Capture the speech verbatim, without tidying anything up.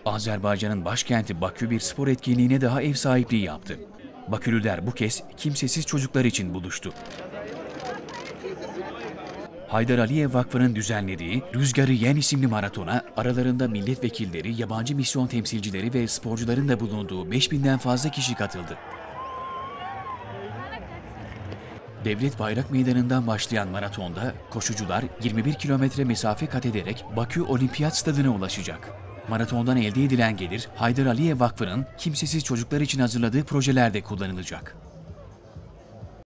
Azerbaycan'ın başkenti Bakü bir spor etkinliğine daha ev sahipliği yaptı. Bakülüler bu kez kimsesiz çocuklar için buluştu. Haydar Aliyev Vakfı'nın düzenlediği Rüzgarı Yen isimli maratona aralarında milletvekilleri, yabancı misyon temsilcileri ve sporcuların da bulunduğu beş binden fazla kişi katıldı. Devlet Bayrak Meydanı'ndan başlayan maratonda koşucular yirmi bir kilometre mesafe kat ederek Bakü Olimpiyat Stadı'na ulaşacak. Maratondan elde edilen gelir Haydar Aliyev Vakfı'nın kimsesiz çocuklar için hazırladığı projelerde kullanılacak.